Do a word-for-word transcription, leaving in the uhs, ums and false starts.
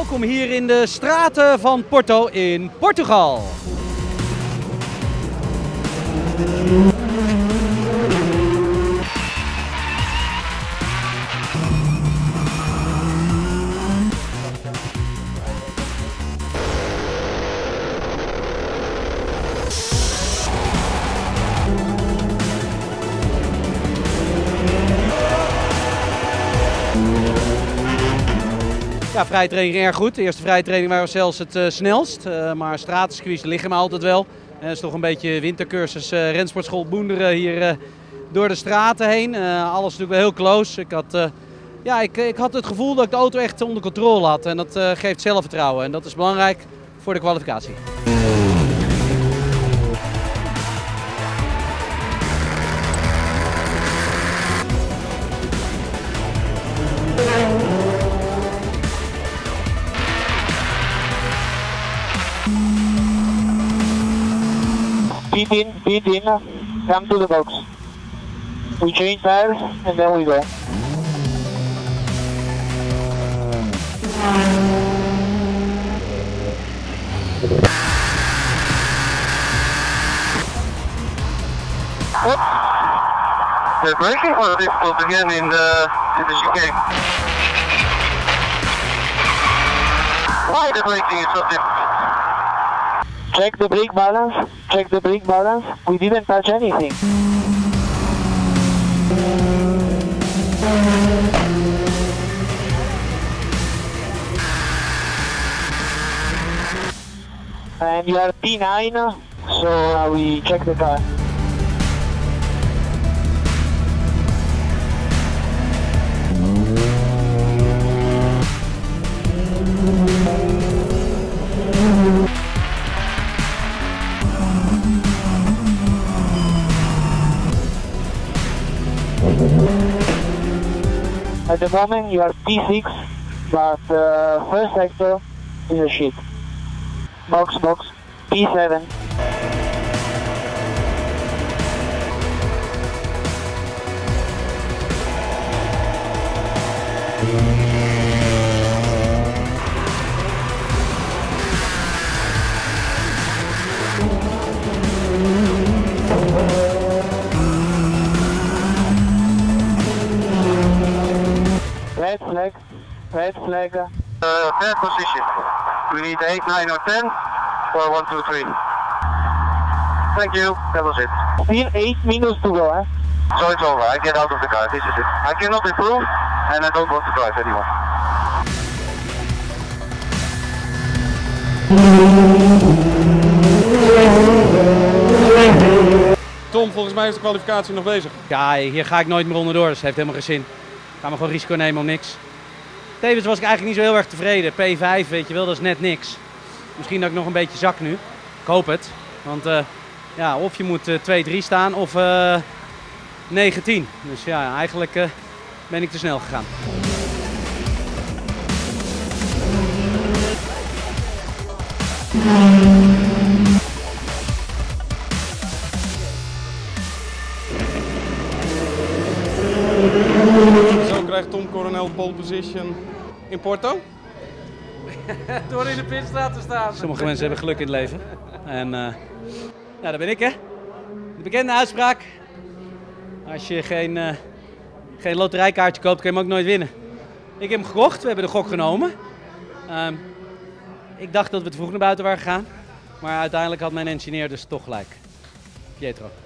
Welkom hier in de straten van Porto in Portugal. Ja, vrije training erg goed. De eerste vrije training waren we zelfs het uh, snelst. Uh, maar stratencircuits liggen me altijd wel. Het uh, is toch een beetje wintercursus uh, rensportschool Boenderen hier uh, door de straten heen. Uh, alles natuurlijk wel heel close. Ik had, uh, ja, ik, ik had het gevoel dat ik de auto echt onder controle had. En dat uh, geeft zelfvertrouwen. En dat is belangrijk voor de kwalificatie. Feet in, feet in, come to the box. We change tires and then we go. Oops. The braking was difficult again in the, in the chicane. Why the braking is so difficult? Check the brake balance, check the brake balance. We didn't touch anything. And you are P nine, so uh, we check the car. At the moment you are P six, but uh, first sector is a shit. Box, box, P seven. Red flag, red flag. Uh, third position. We need eight, nine or ten for one, two, three. Thank you, that was it. Still eight minutes to go, eh? So it's over, I get out of the car, this is it. I cannot improve and I don't want to drive anymore. Tom, volgens mij is de kwalificatie nog bezig. Ja, hier ga ik nooit meer onderdoor, dus het heeft helemaal geen zin. Ik ga maar gewoon risico nemen om niks. Tevens was ik eigenlijk niet zo heel erg tevreden. P vijf, weet je wel, dat is net niks. Misschien dat ik nog een beetje zak nu. Ik hoop het. Want uh, ja, of je moet uh, twee drie staan of uh, negen tien. Dus ja, eigenlijk uh, ben ik te snel gegaan. Zo krijgt Tom Coronel pole position in Porto. Door in de pitstraat te staan. Sommige mensen hebben geluk in het leven. En uh, ja, dat ben ik, hè. De bekende uitspraak. Als je geen, uh, geen loterijkaartje koopt, kun je hem ook nooit winnen. Ik heb hem gekocht, we hebben de gok genomen. Uh, ik dacht dat we te vroeg naar buiten waren gegaan. Maar uiteindelijk had mijn engineer dus toch gelijk. Pietro.